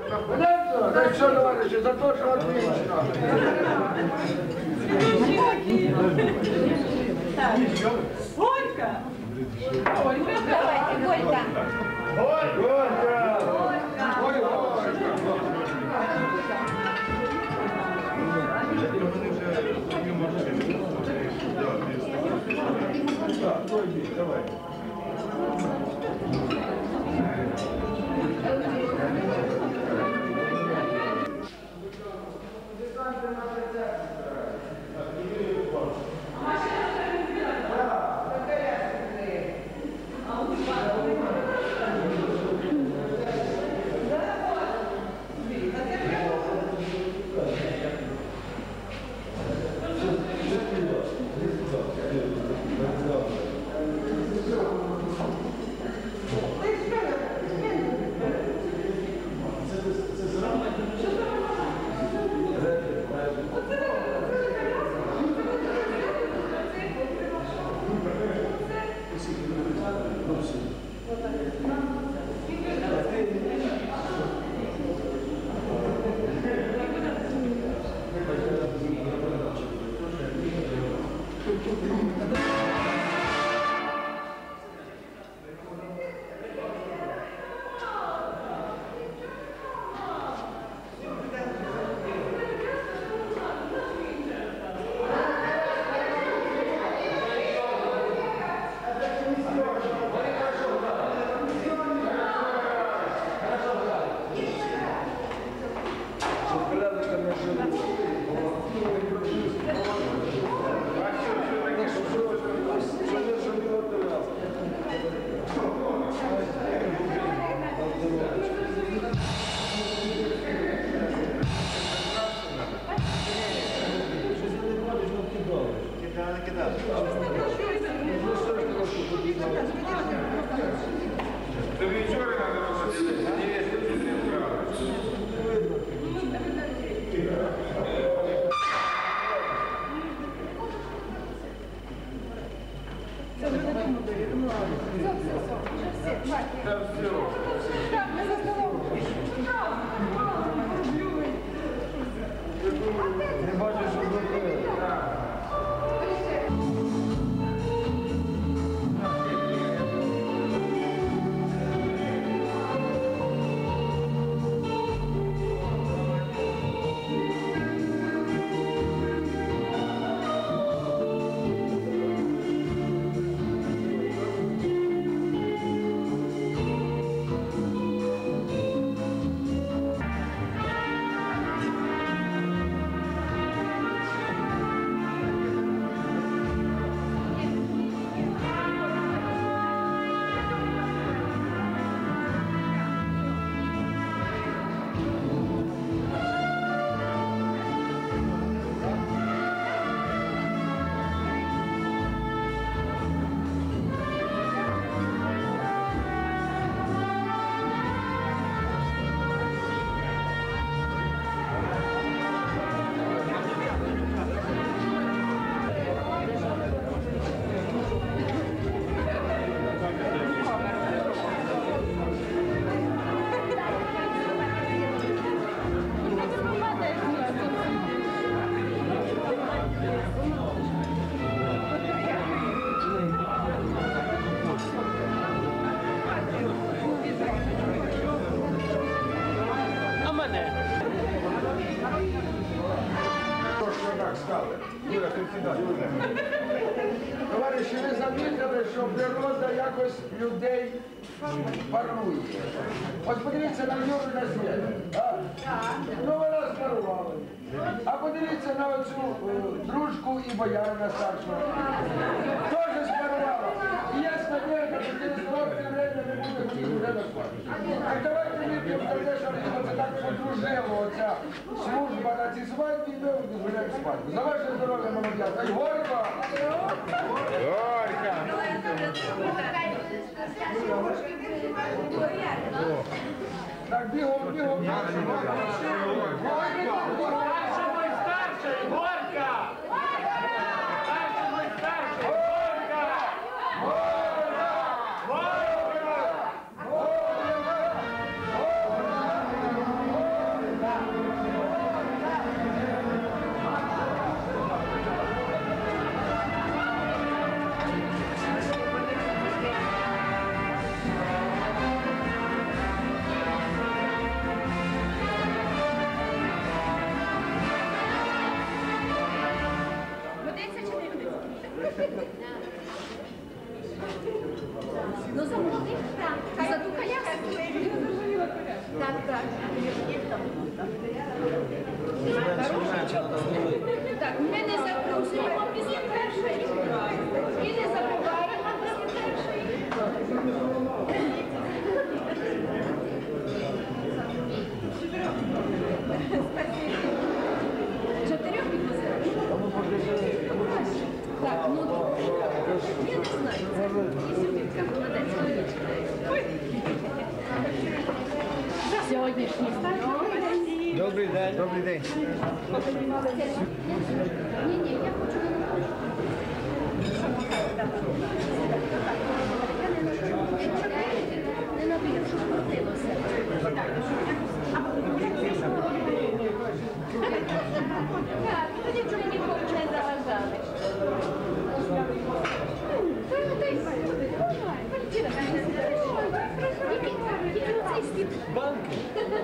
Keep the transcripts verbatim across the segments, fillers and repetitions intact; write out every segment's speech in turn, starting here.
Ну що, товариші, за те, що отлично. Голька! Голька! Давайте, Голька! Голька! Ой, Голька! Давай. Товариші, ви замітили, що природа якось людей парує. Ось подивіться на Юру на світ. Ну вона спарувала. А подивіться на оцю дружку і боярина старшого. Теж спарувала. І я сподіваюся, що через короткое время не буде ходити вже на свадьбу. Так давайте вип'ємо за те, що це так подружила оця служба на цій свадьбі, і ми гуляємо свадьбу. За ваше здоров'я, молодята. І горько! Горько! Так, бігом, бігом, бігом. Старший мой старший! Горька! Старший мой старший! Горька! Горько! Горько! Так, так. Так, ми не закручуємо після першої. І не забуваємо після першої. Чотирьох підвозили? Так, ну, я не знаю. І сюбітка, молодець, молодець. Сьогоднішній старший. Добрий день. Добрий день. Ні, ні, я хочу не наб'ю, щоб крутилося. Так, тоді чому нікому не заважали. Тільки оцей стіл. Банки.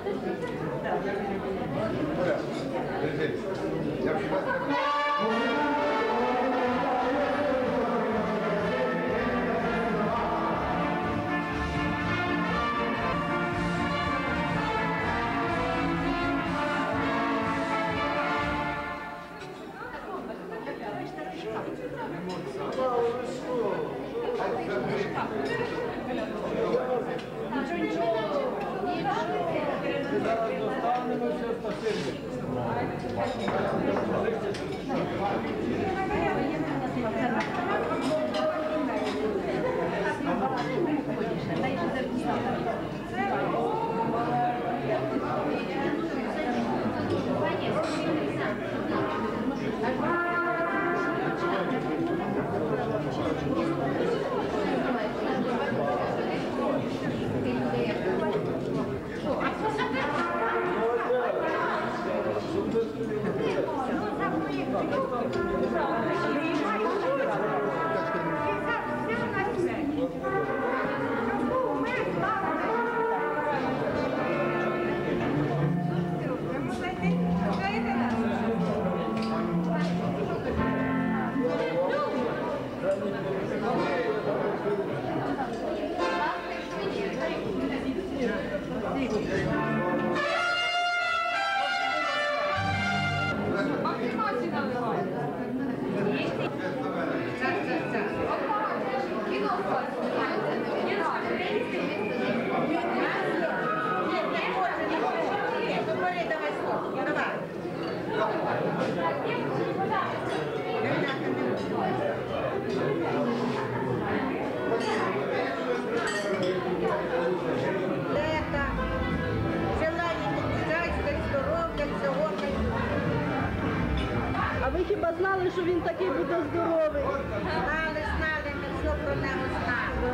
А ви хіба знали, що він такий буде здоровий? Знали, знали, ми все про нього знали.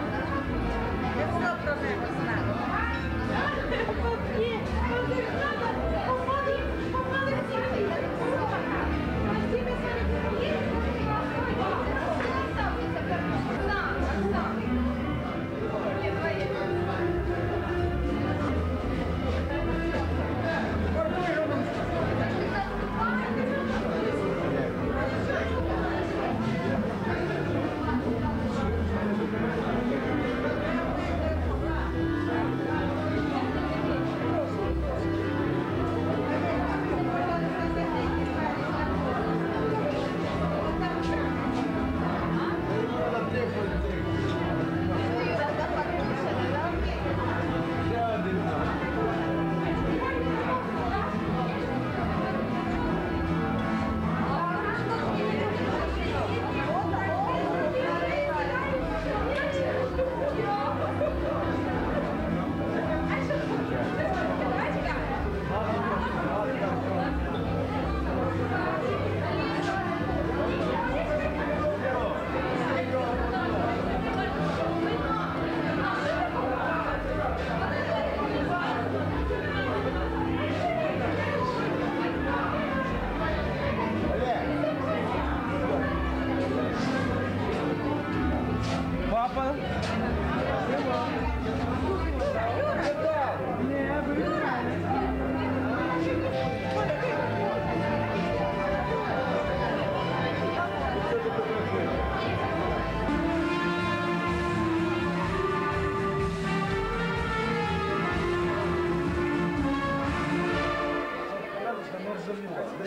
Ми все про нього знали.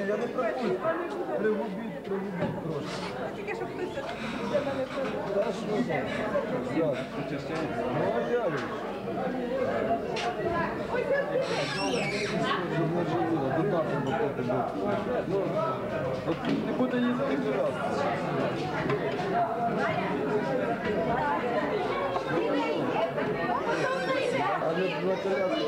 я не пригубіть. Пригубіть, пригубіть трошки. Тільки щоб хтось Та що там? Зараз. Молодялюсь. Щоб не живіло, до нас треба потім. От не буде їздити ні раз. А не двадцять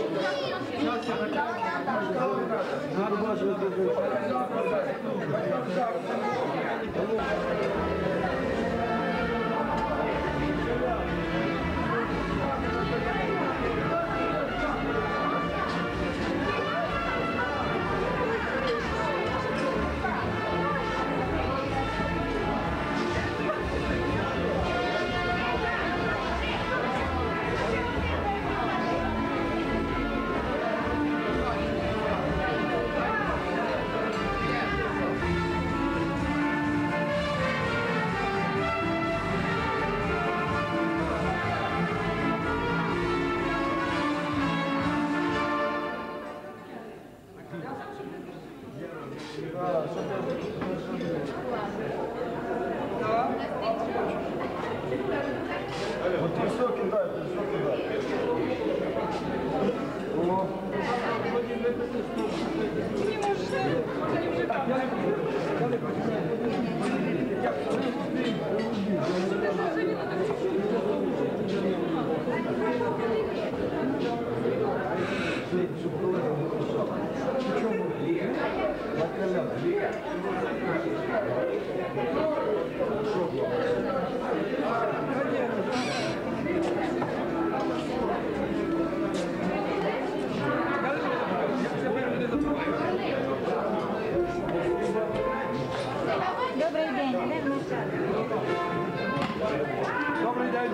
Вот ты все кидай, ты все кидай. О. Добрий день, де ми? Добрий день.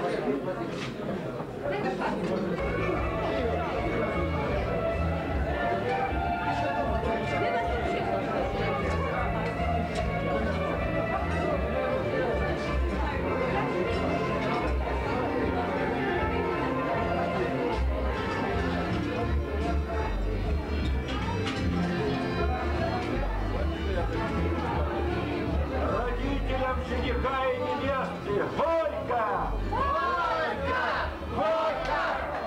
Родителям жениха и невесты горько! Горько! Горько!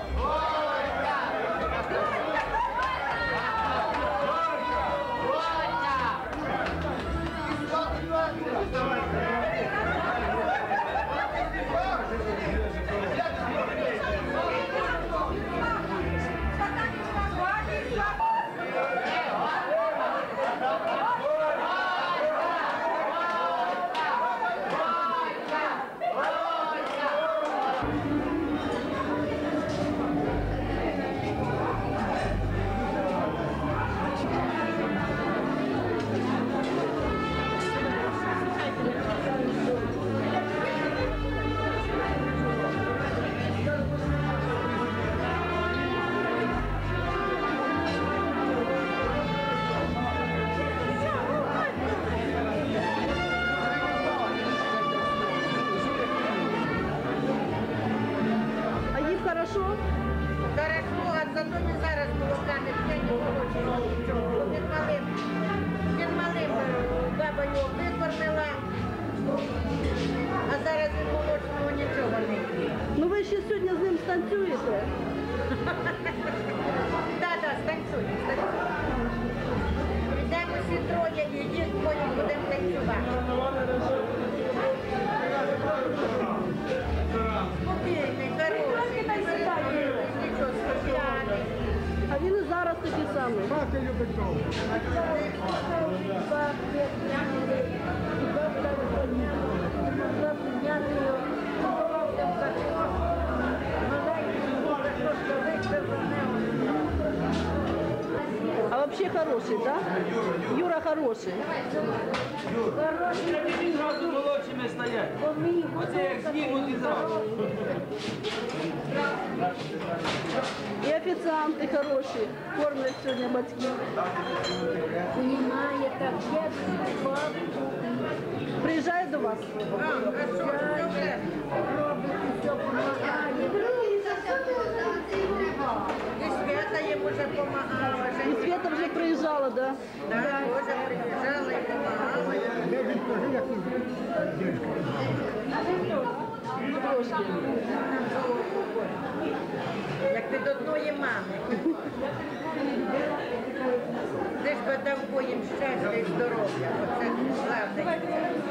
А їм хорошо? Хорошо, а зато не зараз молоками п'яні молочного нічого. Він малим, він малим е, баба його викормила, а зараз він молочного нічого не п'є. Ну ви ще сьогодні з ним станцюєте? Так, так, станцюємо, станцюємо. Йдемо всі троє, йдіть, потім будемо танцювати. Спокійний, хороший, не переживай, нічого спокійний. А він і зараз такий самий. Мати любить довго. А вообще хороший, да? Юра хороший. Зразу молодшими стоять. Оце як знімуть і зразу. І офіціанти хороші. Кормлять сьогодні батьків. Немає так, як Приїжджає до вас? А, а що, добре? все допомагає. І Свята їм уже допомагала. І Свята вже приїжджала, да? Да, Боже, приїжджала і допомагала. Трошки. Як від одної мами. Ти ж подав їм щастя і здоров'я. Оце славне.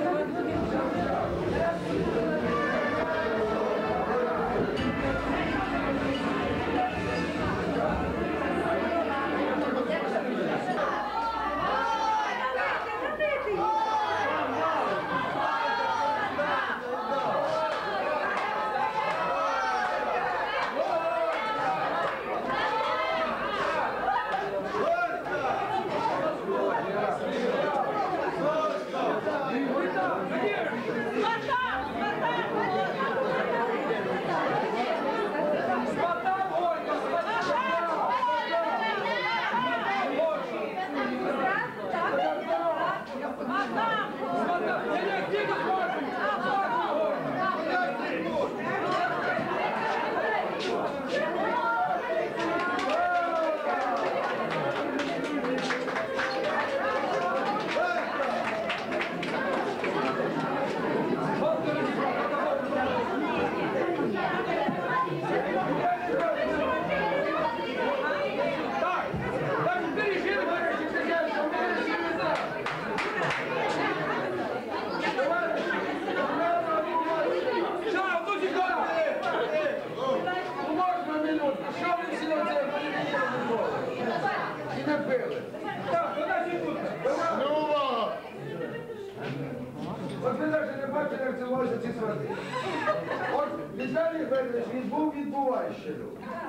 От ви навіть не бачили, як цілувалися ці свати. От Віталій Федорович відбув відбувальщину.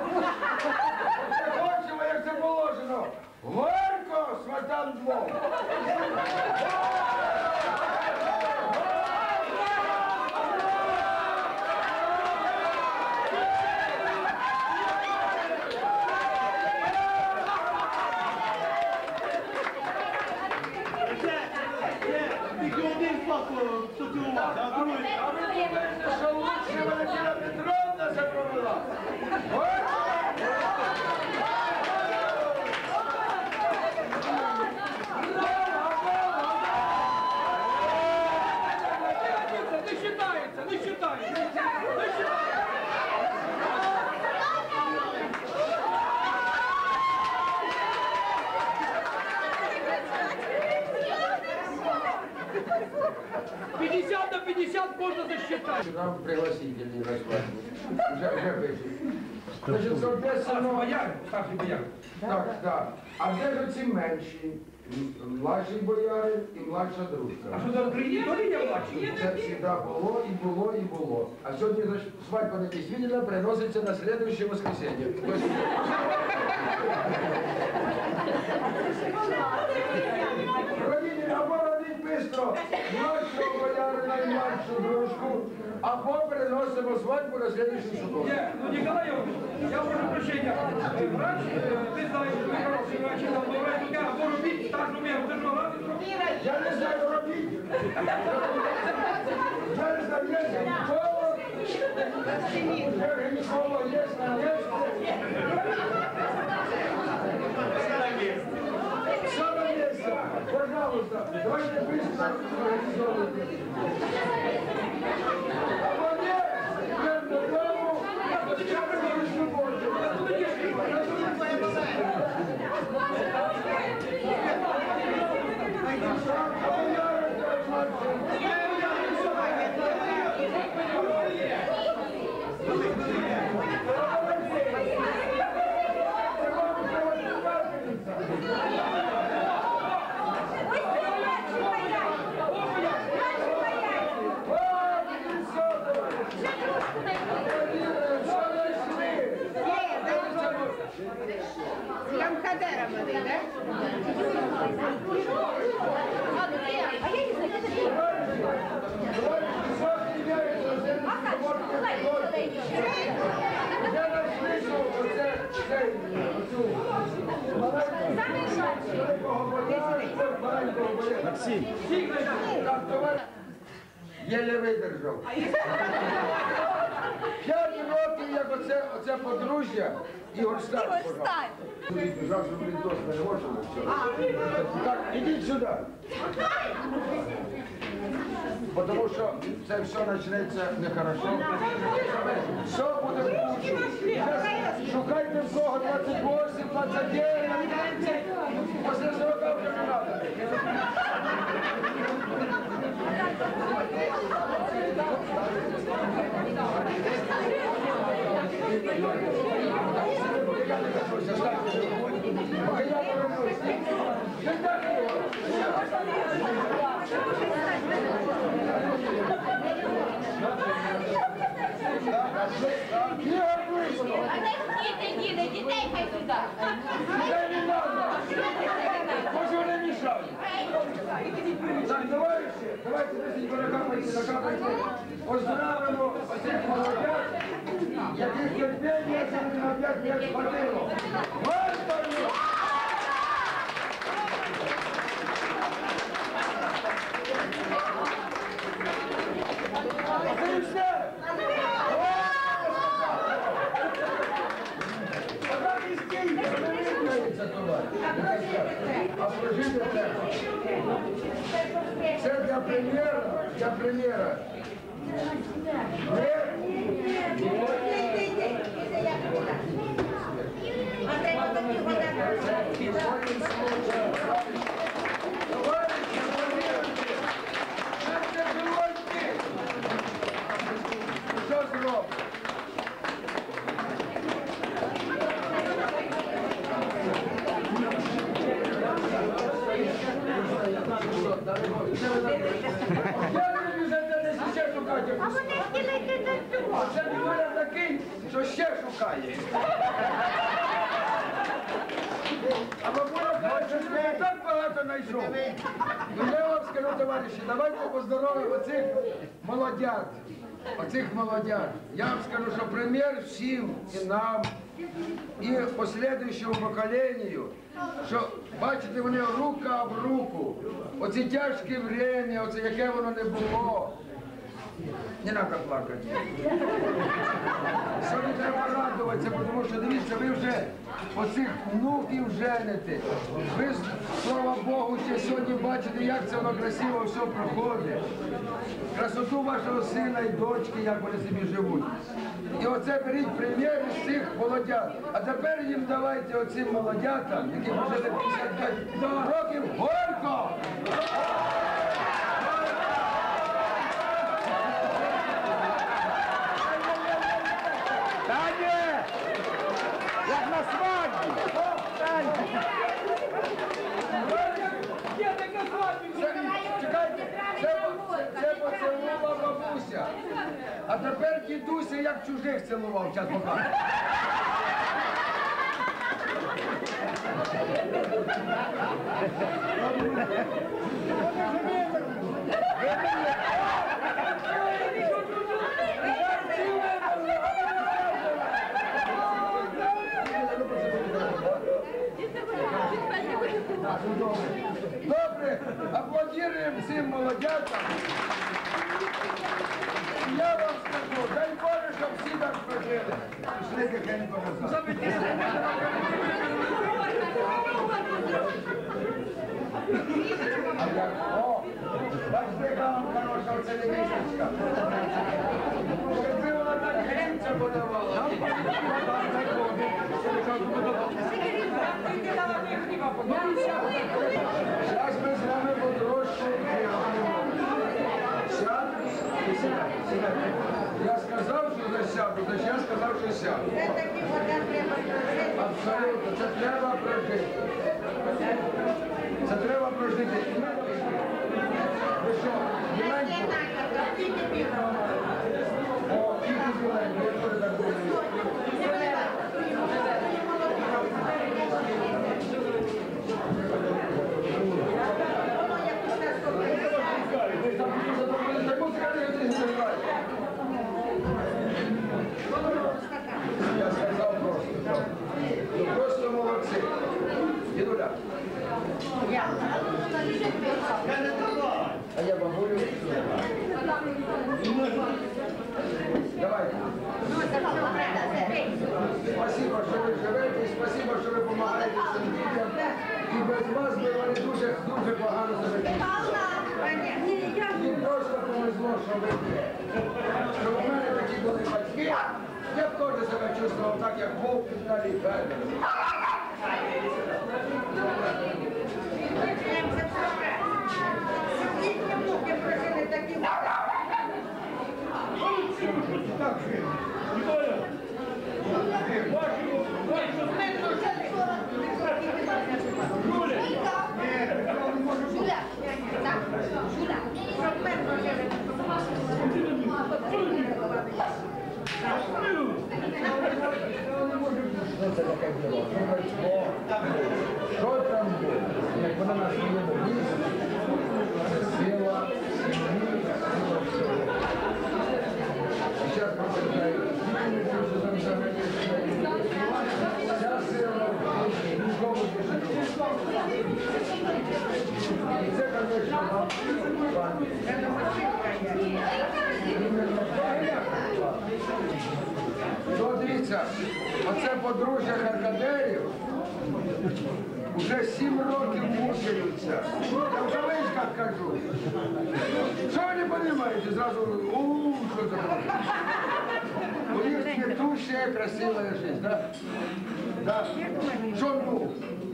Ми хочемо, як це положено. Горько сватам двом. А ви думаєте, що лучше Валентина Петровна запровела? Не считається, не считається. пятьдесят на пятьдесят можно засчитать. Нам пригласительный на свадьбу. Уже, уже пишуть. Значить, Старший соответственно... бояр, старший бояр. Так, так. А де ж ці менші? Младший боярин і младша дружка. А що за Україні? То не младший. Це завжди було, і було, і було. А сьогодні значить, свадьба на Кисвідіна переноситься на слідуюче воскресенье. Тобто... Родині, або родить бистро младшого боярина і младшу дружку, або переносимо свадьбу на слідуючу суботу. Нет, ну Николай Иванович, я прошу прощения. Э, Врач, э, ты знаешь, что хороший врач, там бывает, у тебя робить страшную меру, ты же разве что? Я не знаю робити. Я не знаю, є гінеколог. Є гінеколог, є Саме місце. Пожалуйста, давайте быстро організовуйте. Або ні, йдемо додому, або я приходжу з любов'ю. Або я Там Хадера вони, так? Максим. Єле видержав. П'ять років, як оце, оце подружжя Ігор Стань. Жак, що блін, дощ перевожили вчора. Так, ідіть сюди. Тому що це все почнеться нехорошо. Все буде в кучу. Шукайте в кого двадцять вісім, двадцять дев'ять, тридцять. Після сорока вже не треба. Діти, діти, дітей хай сюди. Не надо! Може вони мішають? Так, давай ще, давайте десять накапайте, накапайте. Поздравимо оцих молодят, яких терпіння це на п'ять не схватило. Вальтою! Ти все! А прожити треба. Це для прем'єра, для прем'єра. Що зробимо? А вони хотіли йти до цього. Це Валя такий, що ще шукає. А бабуля каже, що я так багато знайшов. Ну я вам скажу, товариші, давайте поздоровимо оцих молодят. Оцих молодят. Я вам скажу, що примір всім і нам, і послідуючому поколенню, що, бачите, вони рука в руку. Оце тяжке время, оце яке воно не було. Не треба плакати. Сьогодні треба радуватися, тому що, дивіться, ви вже оцих внуків жените. Ви, слава Богу, ще сьогодні бачите, як це воно красиво все проходить. Красоту вашого сина і дочки, як вони собі живуть. І оце беріть примір з цих молодят. А тепер їм давайте оцим молодятам, які вже п'ятдесят п'ять років, горько! Як на свадьбі! Дідик на свадьбі! Чекайте, це, це, це поцілувала бабуся. А тепер дідуся як чужих цілував, час покажу. Добре, аплодуємо цим молодятам. Я вам скажу, дай Боже, щоб всі так прожили. Пішли тихенько назад. А як? О, бачите, яка вам хороша оця невісточка. Якби вона так грінця подавала. Зараз ми з вами подрощуємо. Сяду і сідай, сідай. Я сказав, що засяду, значить я сказав, що сяду. Це такі вода треба прожити. Абсолютно, це треба прожити. Це треба прожити. Ви що, біленько? О, тільки біленько, я теж так думаю. Я сказав просто. Просто молодці. Дідуля. А я бабулю. Давайте. Спасибо, що ви живете, і спасибо, що ви допомагаєте цим дітям. І без вас би вони дуже, дуже погано себе чувствували. Їм просто повезло, що ви є. Що у мене такі були батьки, я б теж себе чувствував так, як Вовк Віталій Федорович. Їхні внуки прожили такі. Що це таке було? Що там було? Як вона на своєму місці, сила, сім'ї, сила всього. І зараз прочитаю, що там взагалі вся сила в нікому не живе. І це, звісно, пані. Ну, дивіться, оце подружжя Харкадерів вже сім років мучаються. Я в кавичках кажу. Що ви не розумієте? Зразу, ууу, що це таке? У них цветущая, красивая жизнь, да? Да? Що ну?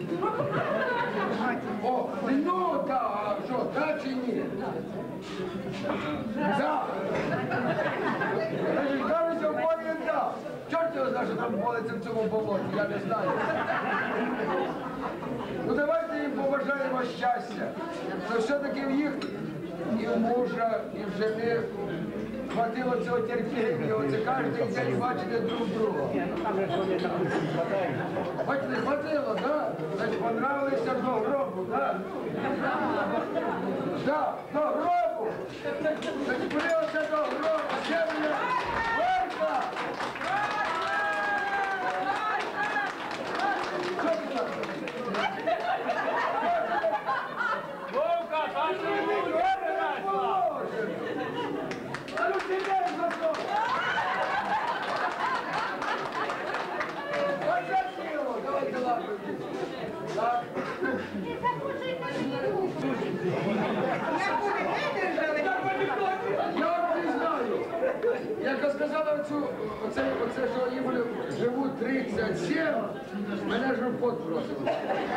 О, ну, да, а що, да чи ні? Да. Значить, кажуть, обоє да. Чорт його знає, що там болиться в цьому болоті, я не знаю. Ну давайте їм побажаємо щастя. Но все-таки в їх і в мужа, і в жени хватило цього терпіння. Оце кожен день бачите друг друга. Бачите, хватило, да? Значить, понравилися до гробу, да? Да, до гробу. Значить, подивилися до гробу. Земля. Варка! Що ти так? Вовка, там не А ну сидеть за что? Оце сило, давайте лапу. Так. Я вам не знаю. Як я сказала, оцю, оце, оце, що вони були, живуть тридцять сім, мене ж в пот просили.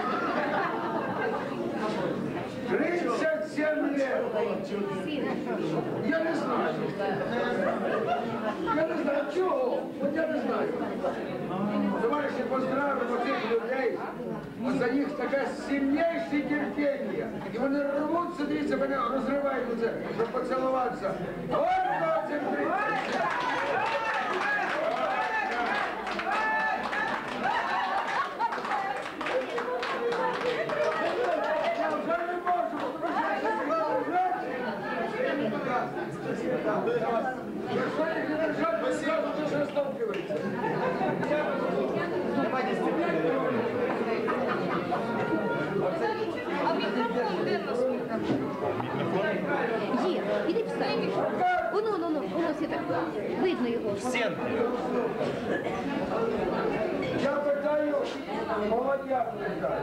тридцять сім лет. Я не знаю. Я не знаю чого. От я не знаю. Товариші, поздравимо цих людей. От за них таке сильніше терпіння. І вони рвуться, дивіться, мене розриваються, щоб поцілуватися. Ось двадцять тридцять. Я вже не можу, тому що якщо їх не держать, ви зразу дуже розтовкуєте. А мікрофон де нас? Є, іди встань. Воно, воно, воно, воно все так. Видно його. Я питаю, молодя питаю.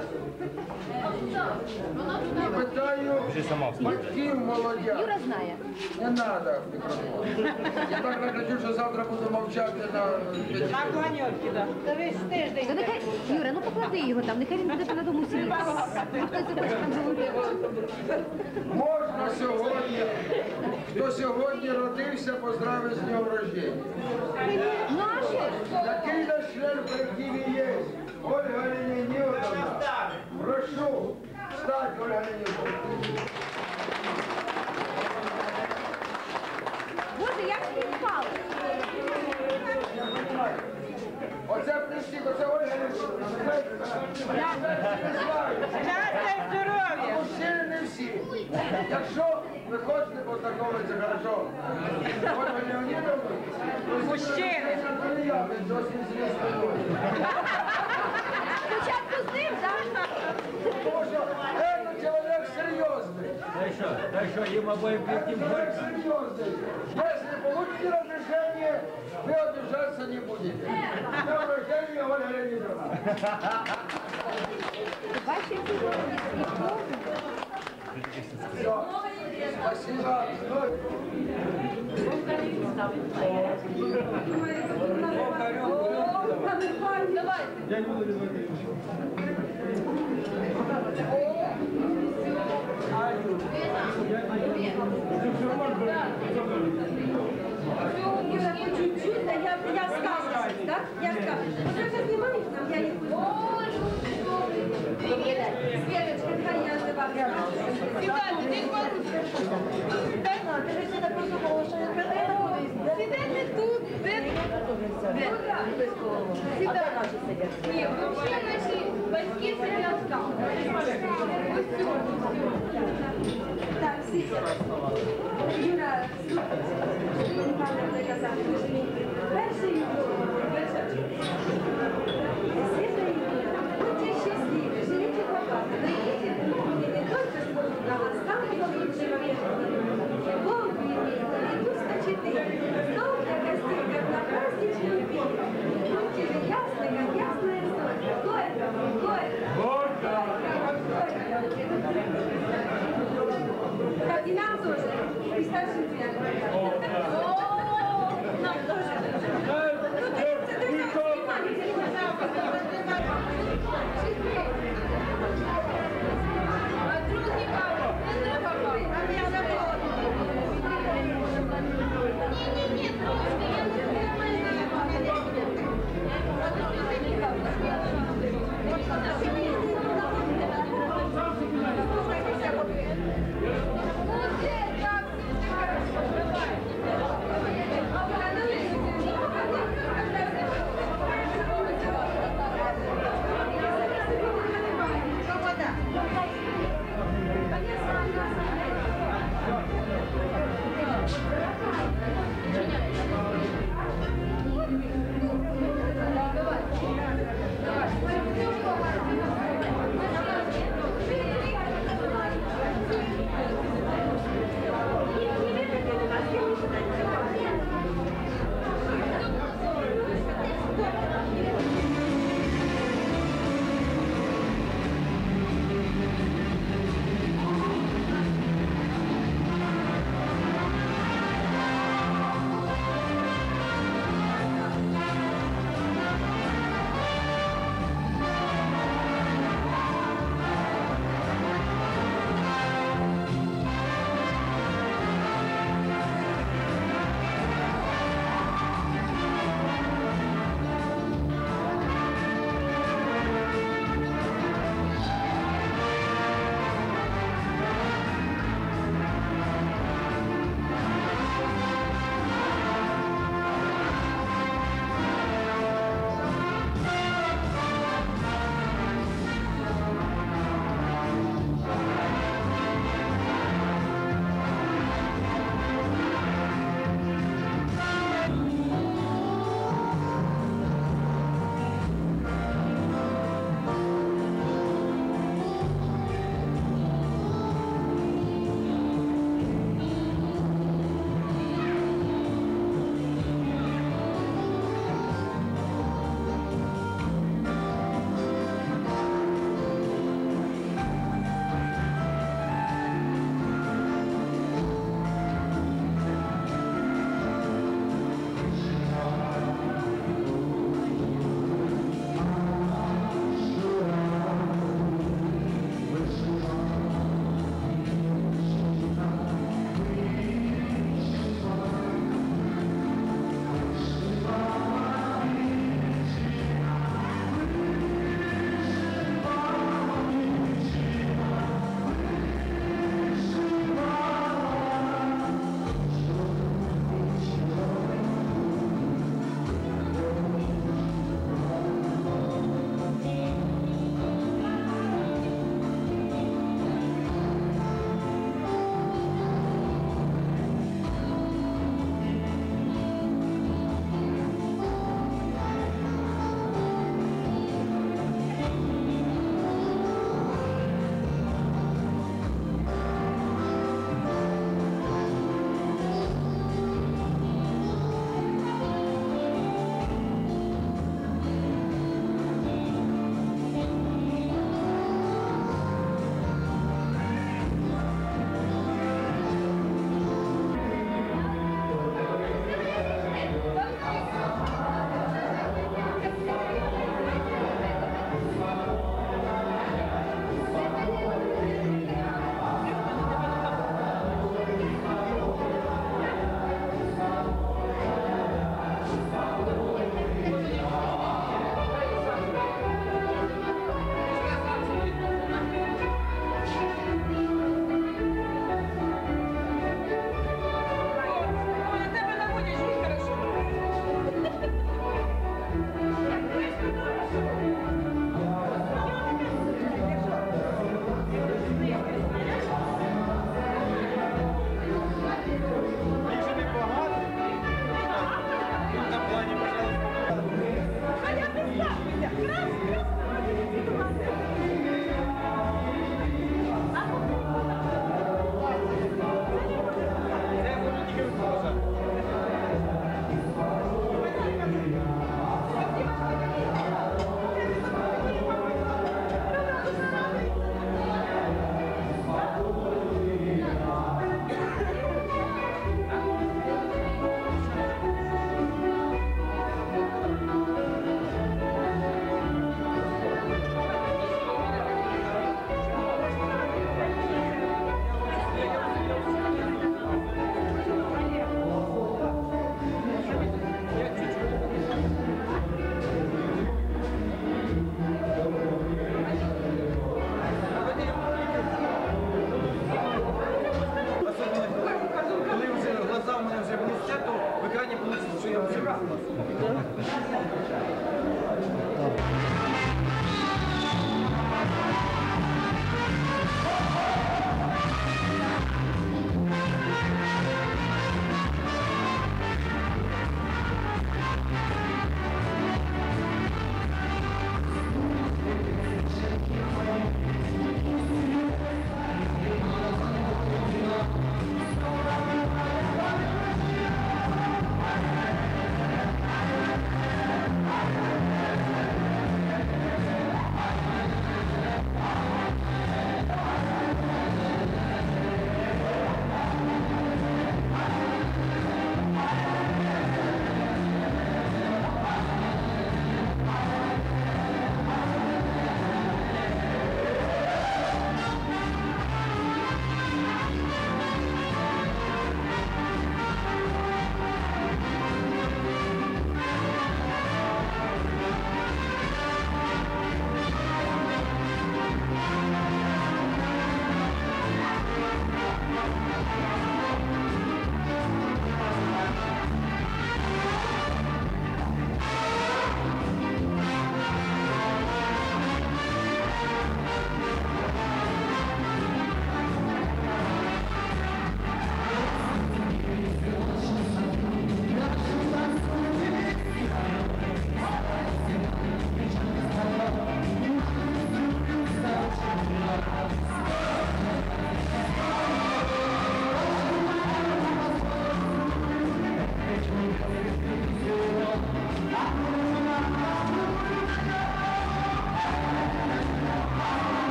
Питаю батьків молодя. Юра знає. Не надо мікрофон. Я так не хочу, що завтра буду мовчати на... Та ви ж тиждень. Та нехай, Юра, ну поклади його там, нехай він буде на дому сидіти. А хтось захоче там говорити. Можна сьогодні, хто сьогодні родився, поздравити з днем рождения. Наші? Такий наш член в колективі є. Ольга Леонідовна. Прошу, встать, Ольга Леонідовна. Боже, як ти впав? Оце присік, оце Ольга Леонідовна. Щастя і здоров'я. Мужчини не всі. Якщо ви хочете познайомитися, хорошо. Ольга Леонідовна. Мужчини. Спочатку з ним, так? Тому що це чоловік серйозний. Дай що, дай що, їм обоїм п'ятим Чоловік серйозний. Якщо получите разрешение, вы обижаться не будете. С днем рождения, Ольга Леонидовна. Ваші Все. Спасибо. Я не буду візьмати. Чуть-чуть, да, я, я сказываюсь, да? Я сказываюсь. Вот это снимаешь нам, я не буду. Светочка, давай я за вас. Сідайте, дід Марусю. Ти ж сюди подумала, що я тебе буду. Сідайте тут, де? Де? Сідайте. Ні, взагалі наші батьки сидять там. Ось тут. Так, всі. Юра, слухай, пане буде казати, ви ж мій перший вечір. Світа Юра, будьте щасливі, живіть багато, дойдите і не тільки службу на вас, там і лучший момент. Бог имеет, идут четыре. Стол для гостей, как на праздничном пике. Будьте же ясны, как ясная соль. Горько, горько. Горько. Так, и нам тоже. И старшим друзьям. О, нам тоже.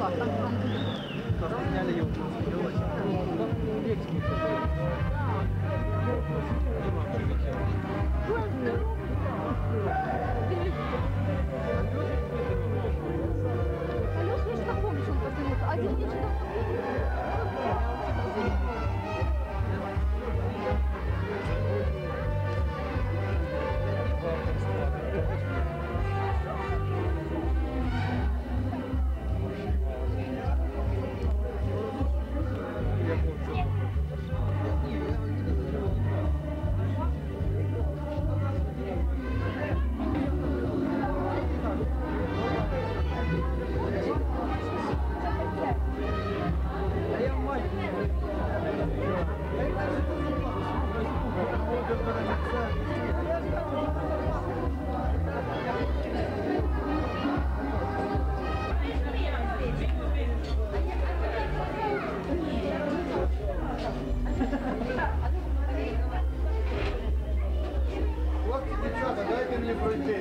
клас, там там Просто сняли его. Алёша, я же так помню, что он потянулся. А один мне что-то... Хлопці, дівчата, дайте мені пройти.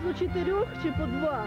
по чотирьох чи по два?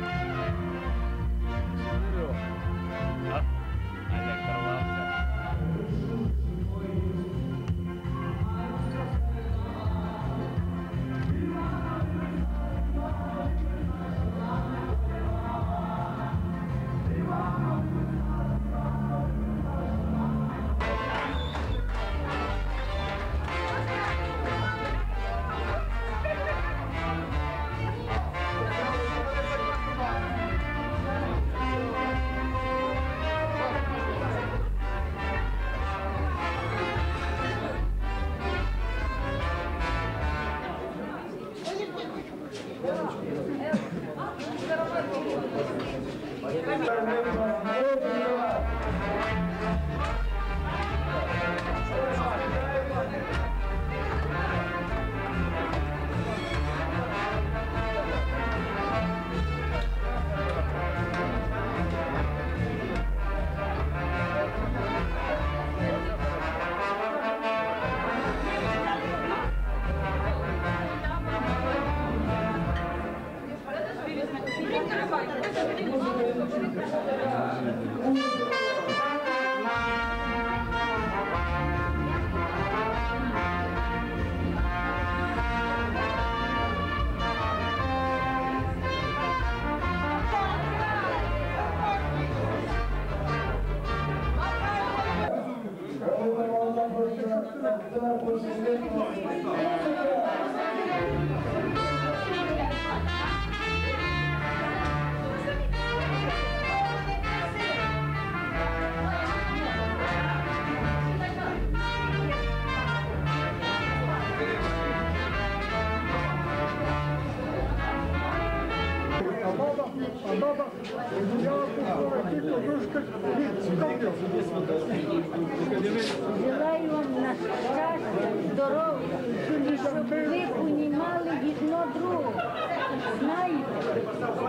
Желаю вам на щастя, здоров'я, щоб ви понімали одно другого. Знаєте?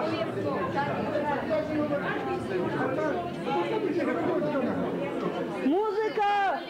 Музика!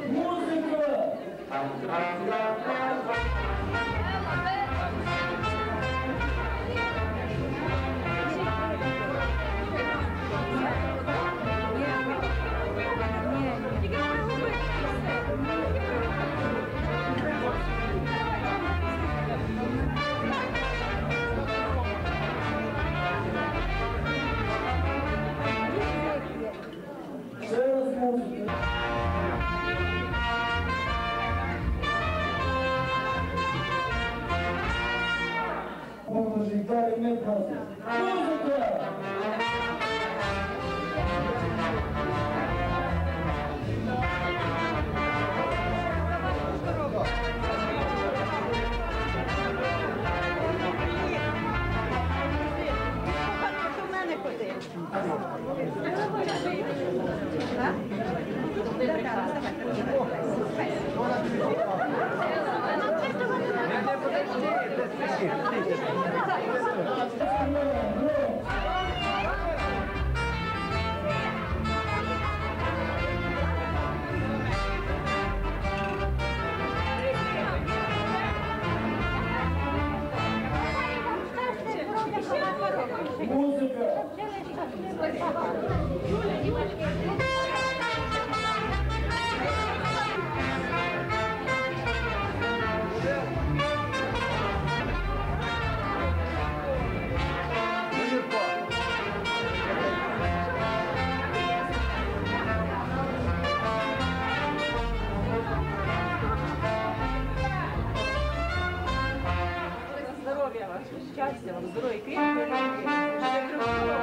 Щастя вам, здоров'я, кріпкої руки, щоб кривого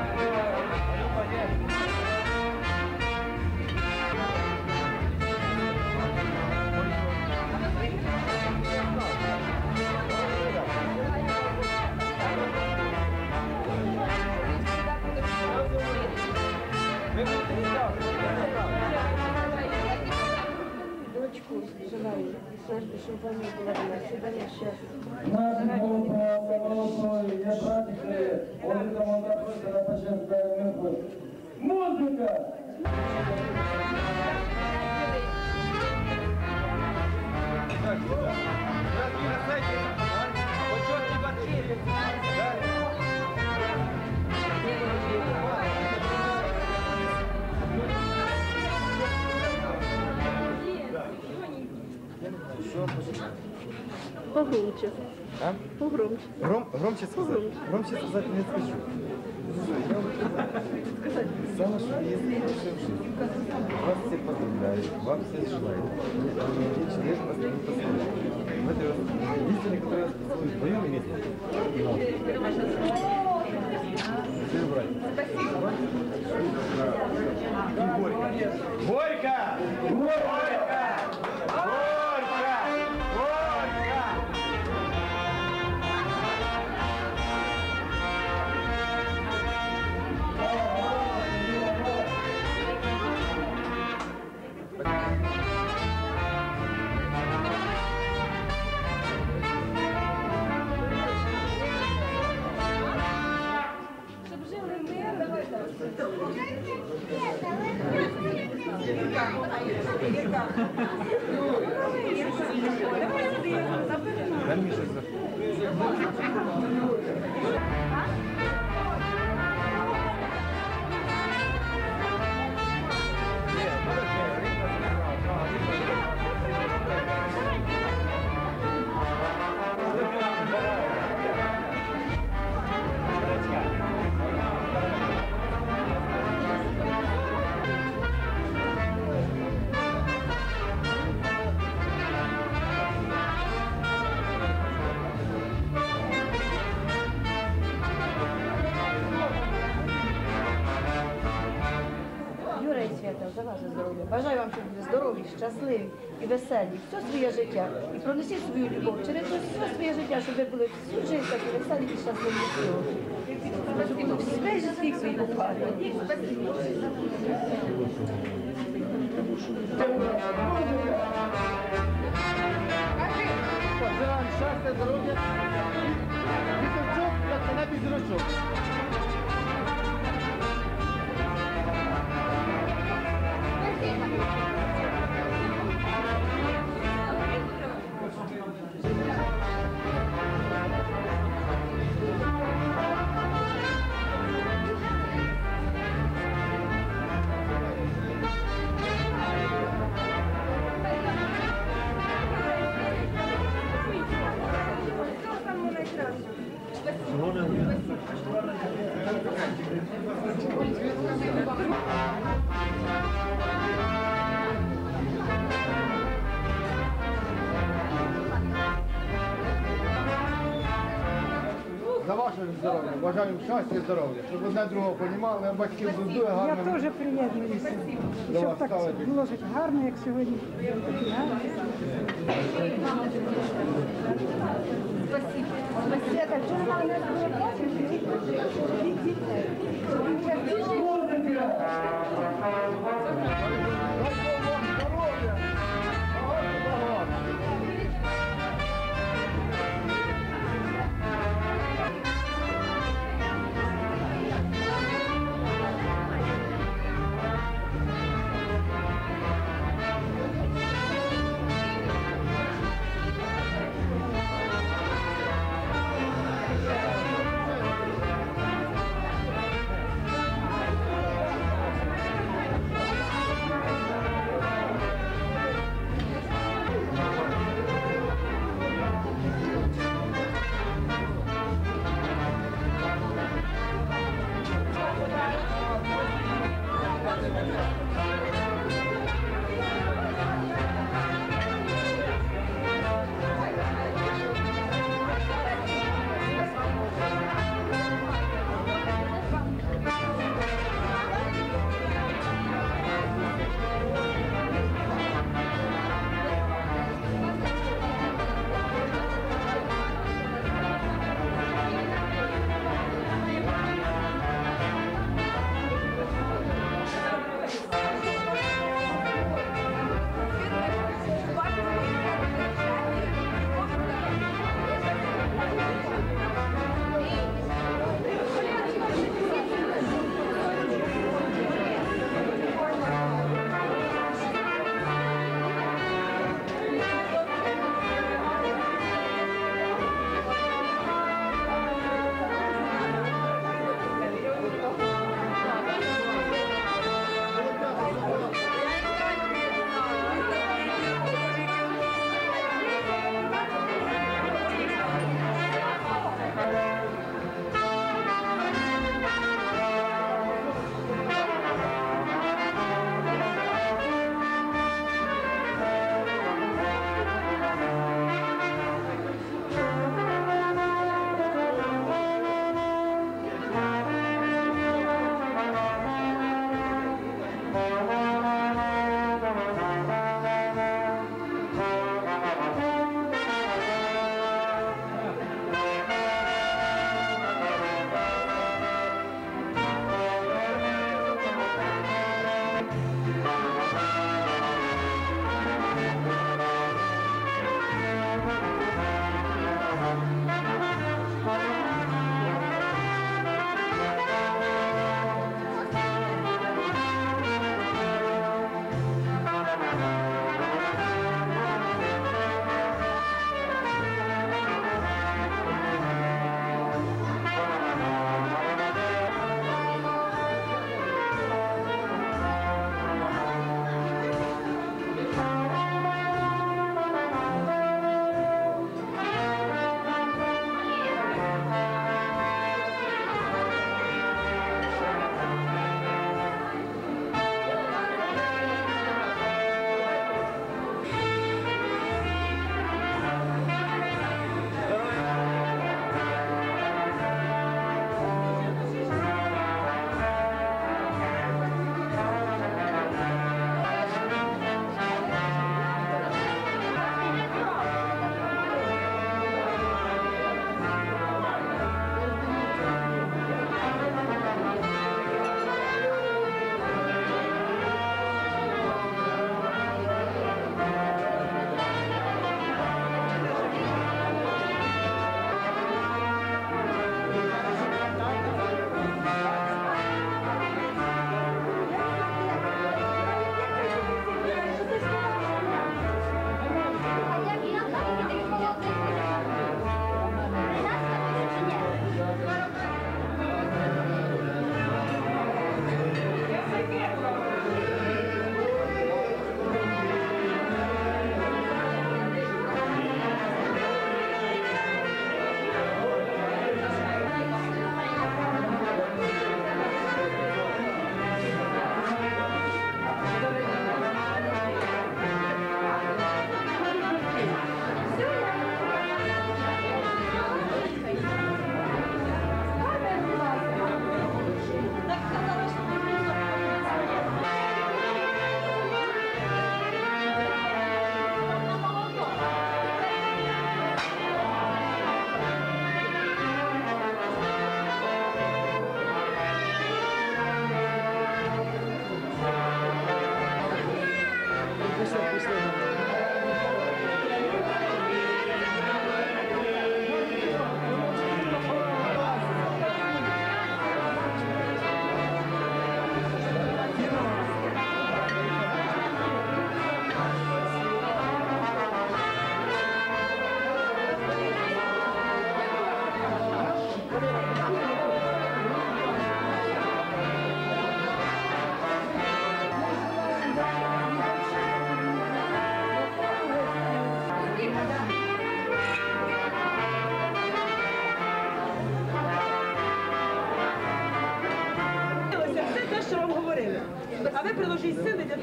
Дочку желаю, Сашка, щоб вона була всегда щасна. Наші полотної є братики, Олега Мондрапуса на початку мирку. Музика! Так, на сайте, почетный борчевик. Погромче. А? Погромче. Гром, громче сказать? Погромче. Громче сказать не скажу. Самое, что есть лучшее в жизни. Вас всех поздравляю, вам всех желаю. И человек вас не послушает. В этой истине, которая вас поцелует, вдвоем иметь. Все убрать. Спасибо. И Горько. Горько! Горько! Горько! Горько! Дай мне сейчас Юра і Свята, за ваше здоров'я. Бажаю вам, щоб були здорові, щасливі і веселі все своє життя. І пронесіть свою любов через все своє життя, щоб ви були всю життя такі веселі і щасливі. Весь світ свій попали. Бажаємо щастя, здоров'я. Віточок, як на небі зірочок. За ваше здоров'я, бажаємо щастя і здоров'я, щоб одне другого розуміли, а батьків дуже гарно. Я теж приєднуюся, До щоб вас так ставити. було жити гарно, як сьогодні. Свята, чому вона не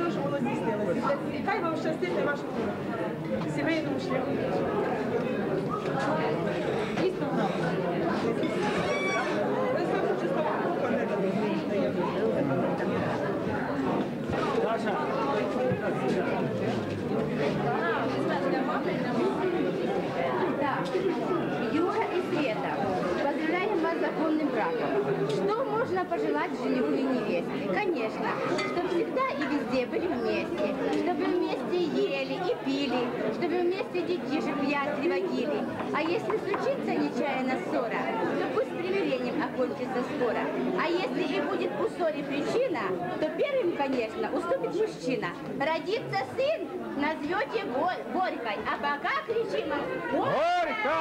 того, що воно здійснилося. І хай вам щастить на вашому сімейному шляху. Дійсно, ви саме чисто не дадуть. Саша. Юра и Света, поздравляем вас с законным браком. Что можно пожелать жениху и невесте? Конечно, чтобы всегда и везде были вместе, чтобы вместе ели и пили, чтобы вместе детишек в ясли водили. А если случится нечаянно ссора, то пусть примирением окончится скоро. А если и будет у ссоры причина, то первым, конечно, уступит мужчина. Родится сын, назовете Горь- Горькой, а пока кричим Горько!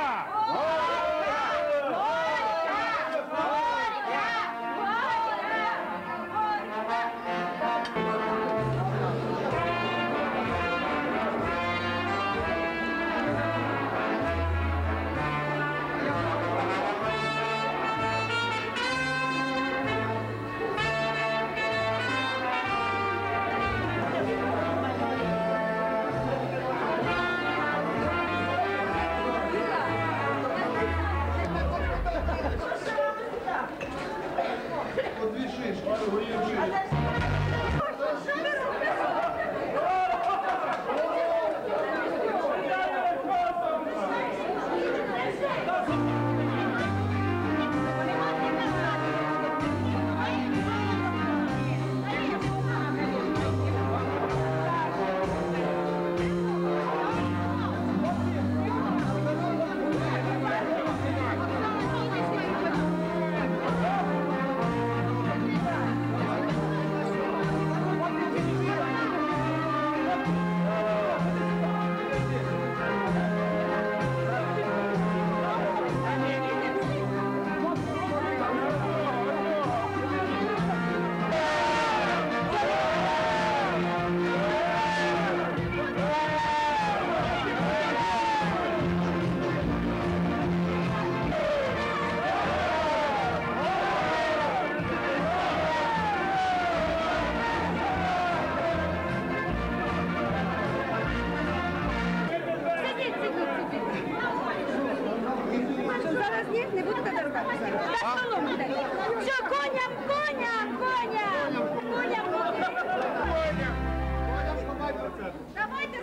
Зараз ні, не буду тоді рукатися. Так, столом буде. Все, коням, коням, коням, коням, коням. Давайте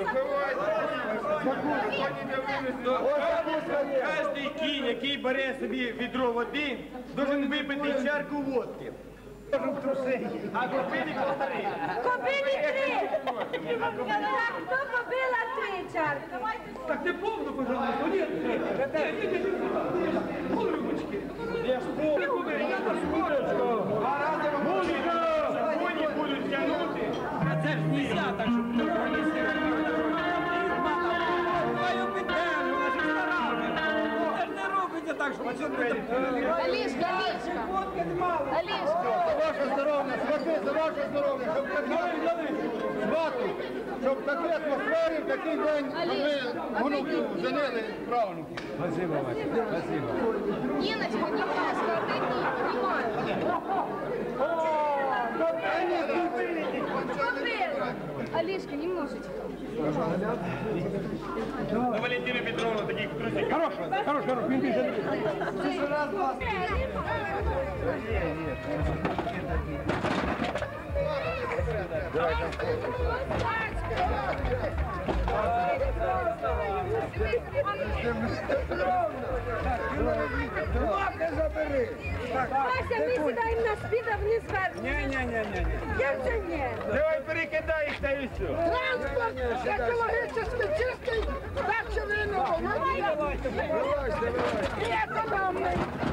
Кожний кінь, який бере собі відро води, должен випити чарку водки. А купили полтори. Купили три. Так, хто купила три чарки? Так не повну, пожалуйста. Нет, нет, нет. Ручки. Я спорю, я спорю. Два рази коні будуть тягнути. А це ж нельзя, так щоб не пронести. Твою петелю, вона ж старана. Це ж не робиться так, щоб оце буде. Алішка, Алішка. Алішка. За ваше здоров'я, свати, за ваше здоров'я, щоб таке свату, щоб такі атмосфері, в такий день ми внуків женили правнуків. Спасибо, Вася, спасибо. Ніночка, немножко, отойди, немає. Алишка, немножечко. Ну, Валентина Петровна, таких друзей. Хорош, хорош, хорош, він більше. Вася, ми сідаємо на спід, а вниз вверх. Ні-ні-ні. Як це ні? Давай перекидай їх та і все. Транспорт екологічно чистий, так що він не Давайте, давайте. І економний.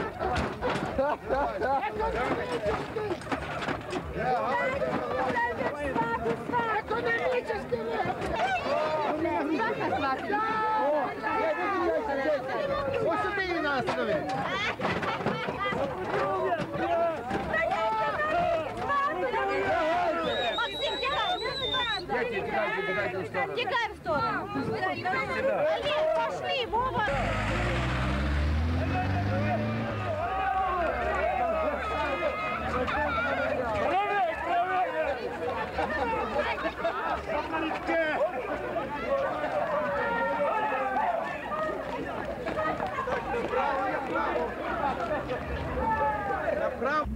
Економічний Ось сюди і нас стави. Максим, тікай! Тікай в сторону. Олег, пошли, Вова! Правее, правее! Право.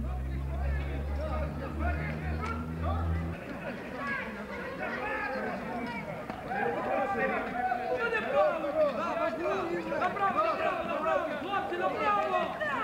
Направо, направо, направо! Хлопці, направо!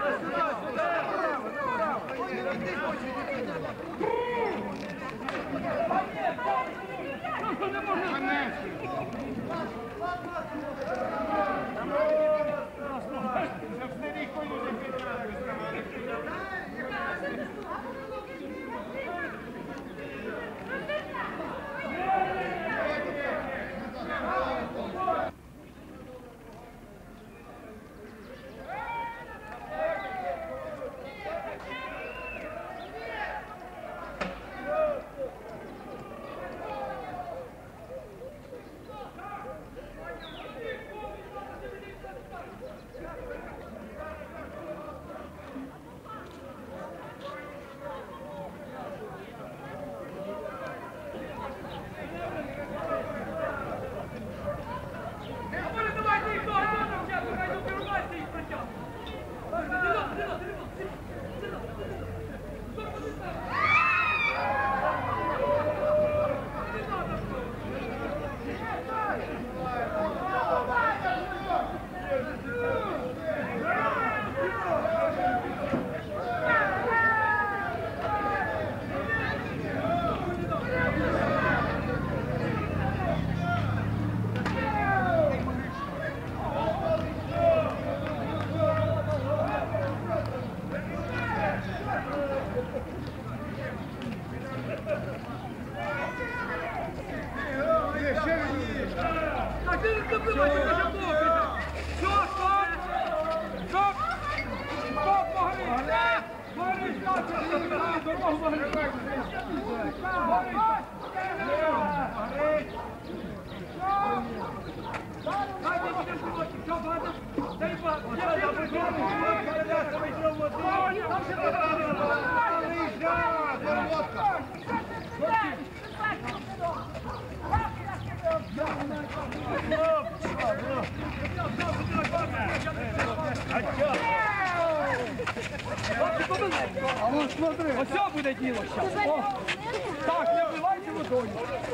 А вон смотри. Оце буде діло зараз. Так, не вбивайте водою.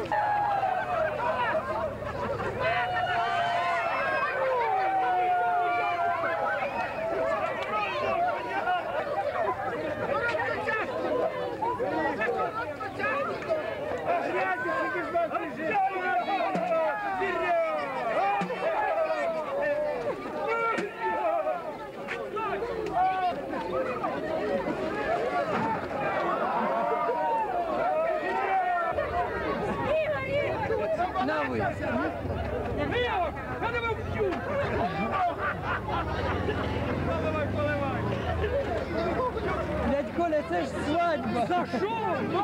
На ви! Виявок! Я тебе вб'ю! Поливай, поливай! Дядь Коля, це ж свадьба! За що?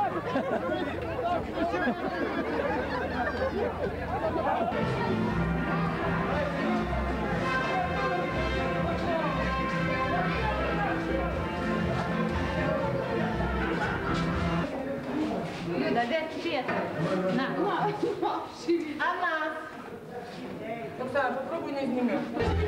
Да де Света? На. А нас? Оксана, попробуй не знімеш.